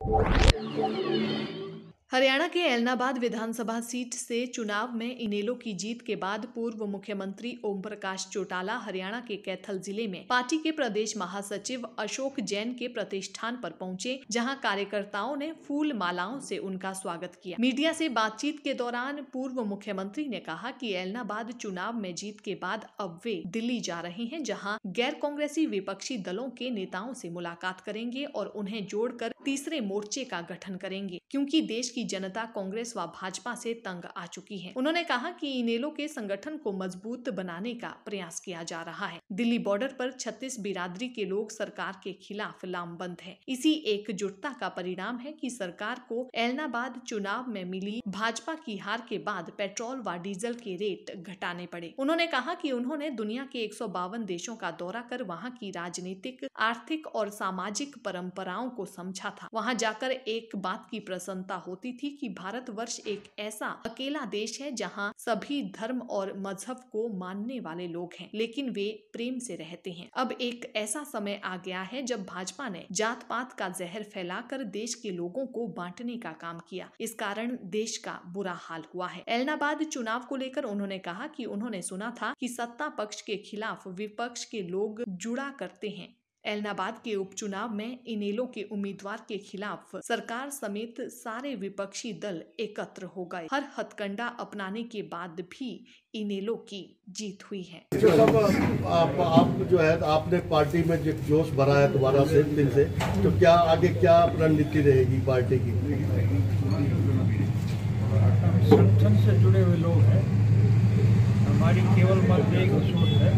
हरियाणा के ऐलनाबाद विधानसभा सीट से चुनाव में इनेलो की जीत के बाद पूर्व मुख्यमंत्री ओम प्रकाश चौटाला हरियाणा के कैथल जिले में पार्टी के प्रदेश महासचिव अशोक जैन के प्रतिष्ठान पर पहुंचे, जहां कार्यकर्ताओं ने फूल मालाओं से उनका स्वागत किया। मीडिया से बातचीत के दौरान पूर्व मुख्यमंत्री ने कहा कि ऐलनाबाद चुनाव में जीत के बाद अब वे दिल्ली जा रहे हैं, जहाँ गैर कांग्रेसी विपक्षी दलों के नेताओं से मुलाकात करेंगे और उन्हें जोड़कर तीसरे मोर्चे का गठन करेंगे, क्योंकि देश की जनता कांग्रेस व भाजपा से तंग आ चुकी है। उन्होंने कहा कि इनेलो के संगठन को मजबूत बनाने का प्रयास किया जा रहा है। दिल्ली बॉर्डर पर 36 बिरादरी के लोग सरकार के खिलाफ लामबंद हैं। इसी एकजुटता का परिणाम है कि सरकार को ऐलनाबाद चुनाव में मिली भाजपा की हार के बाद पेट्रोल व डीजल के रेट घटाने पड़े। उन्होंने कहा कि उन्होंने दुनिया के 152 देशों का दौरा कर वहां की राजनीतिक, आर्थिक और सामाजिक परंपराओं को समझा था। वहां जाकर एक बात की प्रसन्नता होती थी कि भारतवर्ष एक ऐसा अकेला देश है जहां सभी धर्म और मजहब को मानने वाले लोग हैं, लेकिन वे प्रेम से रहते हैं। अब एक ऐसा समय आ गया है जब भाजपा ने जात पात का जहर फैलाकर देश के लोगों को बांटने का काम किया। इस कारण देश का बुरा हाल हुआ है। ऐलनाबाद चुनाव को लेकर उन्होंने कहा कि उन्होंने सुना था कि सत्ता पक्ष के खिलाफ विपक्ष के लोग जुड़ा करते हैं। ऐलनाबाद के उपचुनाव में इनेलो के उम्मीदवार के खिलाफ सरकार समेत सारे विपक्षी दल एकत्र हो गए। हर हथकंडा अपनाने के बाद भी इनेलो की जीत हुई है। आप जो है आपने पार्टी में जोश भरा है दोबारा से दिन से, तो क्या आगे क्या रणनीति रहेगी पार्टी की? संगठन से जुड़े हुए लोग हैं, हमारी केवल मत एक सोच है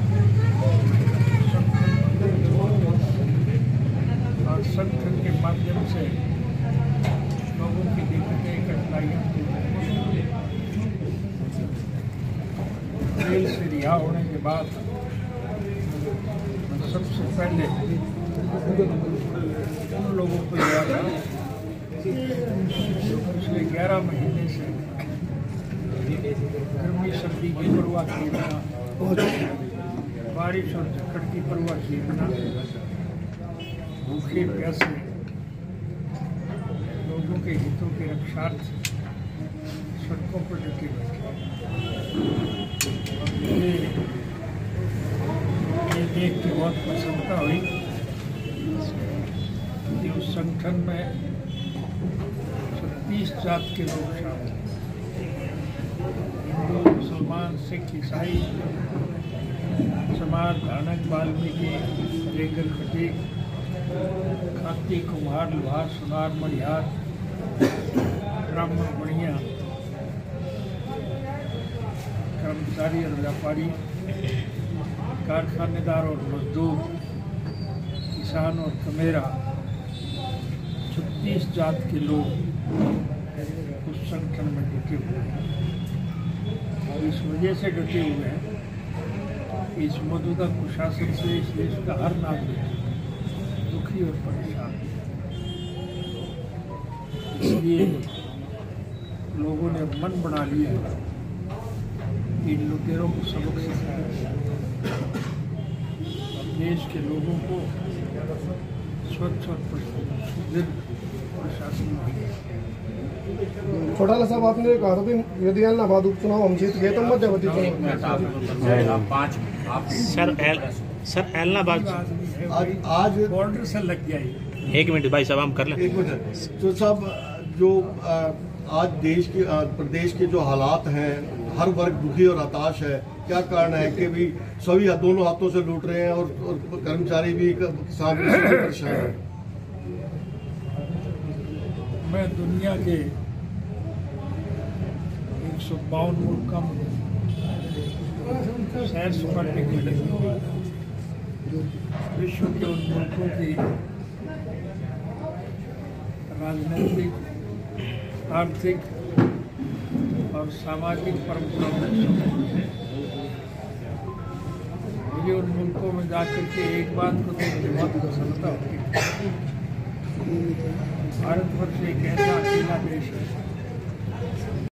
और संगठन के माध्यम से लोगों की दिक्कतें, कठिनाइयाँ जेल से रिहा होने के बाद सबसे पहले उन लोगों को याद है जो पिछले 11 महीने से गर्मी सर्दी की परवाह किए बिना, बारिश और झक्कड़ की परवाह किए बिना भूखे प्यासे लोगों के हितों के रक्षार्थ सड़कों पर डटे बैठे। ये देख के बहुत प्रसन्नता हुई कि उस संगठन में 36 जात के लोग शामिल, हिंदू, मुसलमान, सिख, ईसाई, समाज, धानक, वाल्मीकि, लेकर खटीक, खाती, कुम्हार, लोहार, सुनार, मणिहार, ब्राह्मण, बढ़िया, कर्मचारी और व्यापारी, कारखानेदार और मजदूर, किसान और कमेरा, 36 जात के लोग उस संगठन में डटे हुए हैं। इस वजह से डटे हुए हैं कि इस मौजूदा कुशासन से इस देश का हर नागरिक दुखी और परेशान है। इसलिए लोगों ने मन बना लिया कि इन लुटेरों को सबक सिखाया और देश के लोगों को स्वच्छ और सुदृढ़ प्रशासन मिले। चौटाला साहब, आपने कहा था कि यदि ऐलनाबाद उपचुनाव हम जीत गए तो मध्यवर्ती सर ऐलनाबाद आज बॉर्डर से लग गया। एक मिनट भाई साहब, हम कर लें। एक मिनट। तो साहब, जो आज देश के प्रदेश के जो हालात हैं, हर वर्ग दुखी और हताश है। क्या कारण है कि भी सभी दोनों हाथों से लूट रहे हैं और कर्मचारी भी, किसान भी परेशान है? मैं दुनिया के 152 मुल्क का सैर सपाटे के लिए विश्व के उन मुल्कों की राजनीतिक, आर्थिक और सामाजिक परंपराओं मुझे उन मुल्कों में जाकर के एक बात को देख के बहुत प्रसन्नता होती है। भारतवर्ष एक ऐसा अकेला देश है